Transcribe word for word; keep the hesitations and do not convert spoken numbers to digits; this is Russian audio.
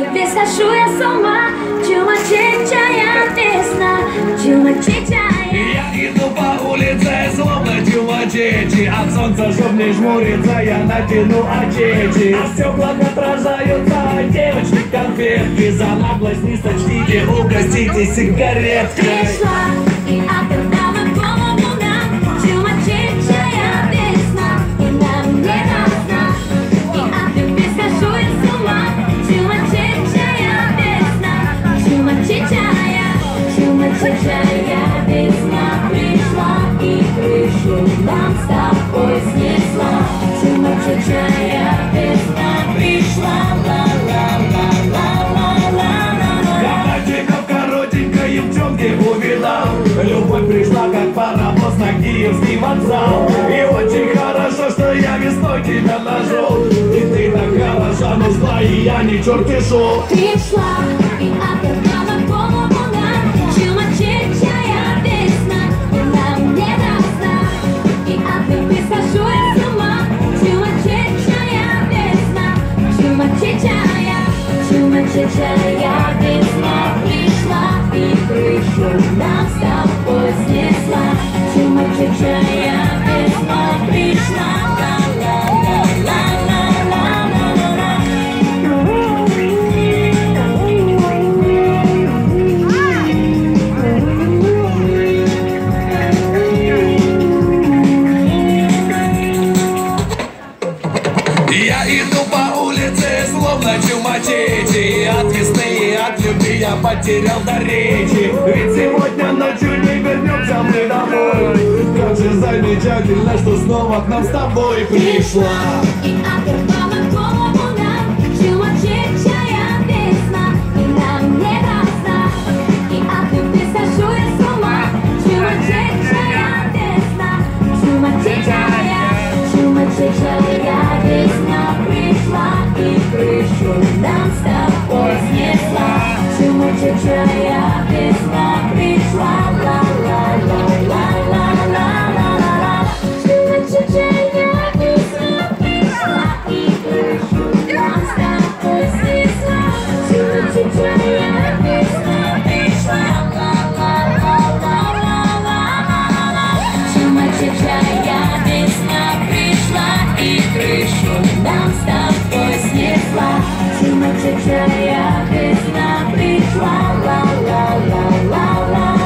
Схожу я с ума, чума-чичая весна, чума-чичая. Я иду по улице, словно чума-чичи, от солнца, чтоб не жмуриться, я натяну очечи. А в стеклах отражаются девочки конфетки, за наглость не сочтите, угостите сигареткой. Пришла и отдала голову нам, чума-чичая весна, и нам не до сна. И от любви схожу я с ума, чума-чичая весна, чума-чичая, чума-чичая весна пришла и крышу нам с тобой снесла. Чума-чичая весна пришла, ла-ла-ла-ла-ла-ла-ла-ла. Кабачиков коротенькой в темке увидал, любовь пришла как паровоз на Киевский вокзал. И очень хорошо, что я весной тебя нашел, и ты так хороша, но зла, и я не чертишу. Пришла и отдала голову нам, чума-чичая весна, и нам не до сна. И от любви схожу я с ума, чума-чичая весна, чума-чичая, чума-чичая весна пришла и крышу нам с тобой снесла. Чума-чичая весна пришла, ла-ла-ла-ла-ла-ла-ла-ла. Я иду по улице, словно чума-чичи, и от весны, и от любви я потерял до речи. Ведь сегодня ночью не вернемся мы домой. Как же замечательно, что снова к нам с тобой пришла. И оторвала голову нам, чума-чичая весна, и нам не до сна. И от любви схожу я с ума, чума-чичая весна, чума-чичая, чума-чичая весна пришла и крышу нам с тобой снесла. Чума-чичая весна пришла, ла-ла-ла-ла-ла-ла-ла-ла. Чума-чичая весна пришла и крышу нам с тобой снесла. Чума-чичая весна пришла, ла-ла-ла-ла-ла-ла-ла-ла. Чума-чичая весна пришла и крышу нам с тобой снесла. Чума-чичая весна пришла, ла-ла-ла-ла-ла-ла.